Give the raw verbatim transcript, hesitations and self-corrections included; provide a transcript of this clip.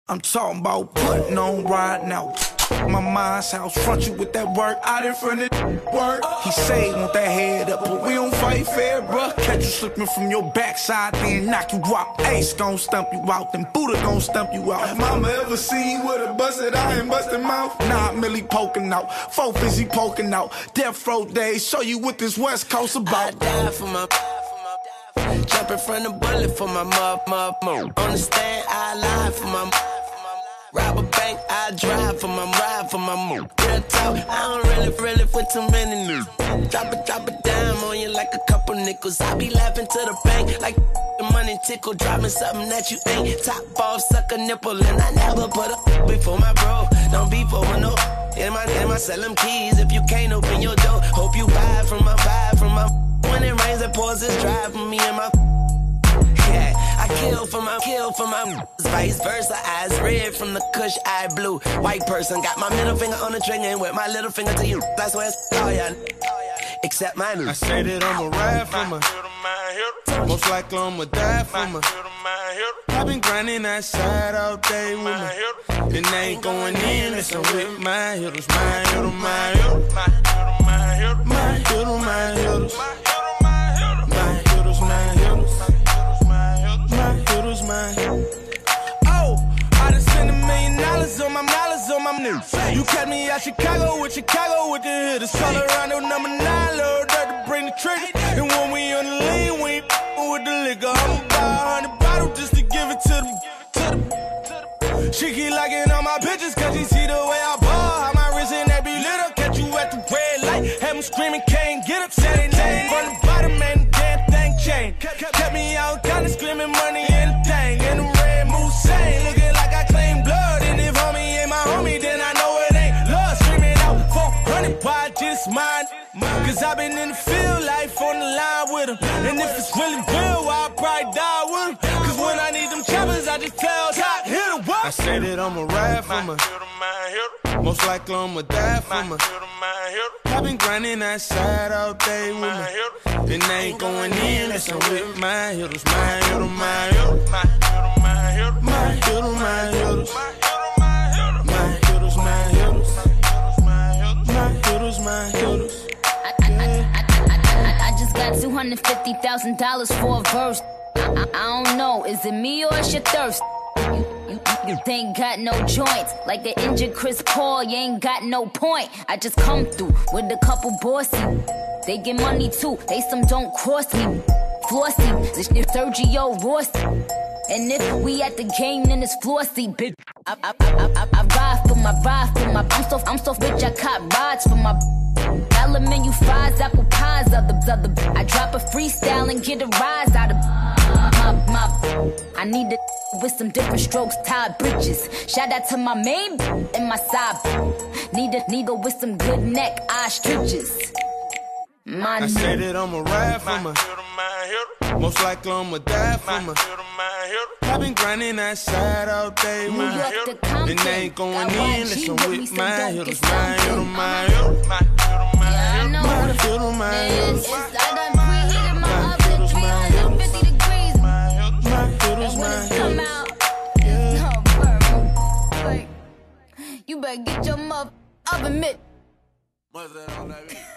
I'm talking about putting on right now. My mind's house, front you with that work out in front of work. He say want that head up, but we don't fight fair, bruh. Catch you slipping from your backside, then knock you out. Ace gon' stump you out, then Buddha gon' stump you out. Mama ever seen with a busted eye and busted mouth? Nah, Millie poking out, four fizzy poking out. Death row days, show you what this West Coast about. I die for my jumping from the bullet for my mop, mop, mop. On the stand, I lie for my rob a bank, I drive for my ride for my move. Real talk, I don't really, really for too many news. Drop it, drop it down on you like a couple nickels. I be laughing to the bank like the money tickle. Dropping something that you ain't. Top off, suck a nipple, and I never put up before my bro. Don't be for no. In my name, I sell them keys if you can't open your door. Hope you buy from my buy from my. When it rains, it pours, it's dry for me and my. Yeah, I kill for my, kill for my. Vice versa, eyes red from the kush, eye blue. White person got my middle finger on the trigger and with my little finger to you. That's where it's all ya. Except mine. I say that I'ma ride for my. Most likely I'ma die for my. I've been grinding outside all day with my. And they ain't going in, it's I'm with my hitters, my hitters, my hitters, my hitters, my hitters, my hitters, my hitters, my hitters, my hitters. Oh, I done spent a million dollars on my dollars on my news. You kept me out Chicago with Chicago with the hitters. Colorado number nine, load up to bring the trigger. And when we on the lean, we ain't with the liquor. I'ma buy a hundred bottles just to give it to them. To the she keep liking all my pictures cause she see the way I ball. How my wrist and that be lit up. Catch you at the red light. Have them screaming, can't get up. Say they name from the bottom and the damn thing changed. Kept me out kinda screaming money and the thing. And the red moose saying, looking like I claim blood. And if homie ain't my homie, then I know it ain't love. Screaming out four hundred, why just mine? Cause I been in the field, life on the line with him. And if it's really real, I'll probably die with him. Cause when I need them choppers, I just tell top, hit a what? I say that I'ma ride for my. Most likely I'ma die for my. I've been grinding outside all day with my. And they ain't going in, it's I'm with my hitters, my hitters, my hitters, my hitters, my hitters, my hitters, my hitters, my hitters, my hitters, my hitters. I just got two hundred fifty thousand dollars for a verse. I, I, I don't know, is it me or is your thirst? You, you, you ain't got no joints. Like the injured Chris Paul, you ain't got no point. I just come through with a couple bossy. They get money too, they some don't cross me. Flossy, this shit Sergio Rossi. And if we at the game, then it's flossy, bitch. I, I, I, I, I ride for my, ride for my. I'm so, I'm so rich, I caught rides for my. Dollar menu fries, apple pies, other, other. I drop a freestyle and get a rise out of my, my. I need it with some different strokes, tied bridges. Shout out to my main and my side. Need a nigga with some good neck, ostriches. My I say that I'ma ride for my. Most likely I'ma die for my. I've been grinding outside all day with my. And they ain't going in, it's I'm with my hitters, my hitters, my hitters, my hitters, my hitters. I done preheated my oven three hundred fifty degrees. And when it come out, it's no burn. You better get your mother oven mitt. What's that on that beat?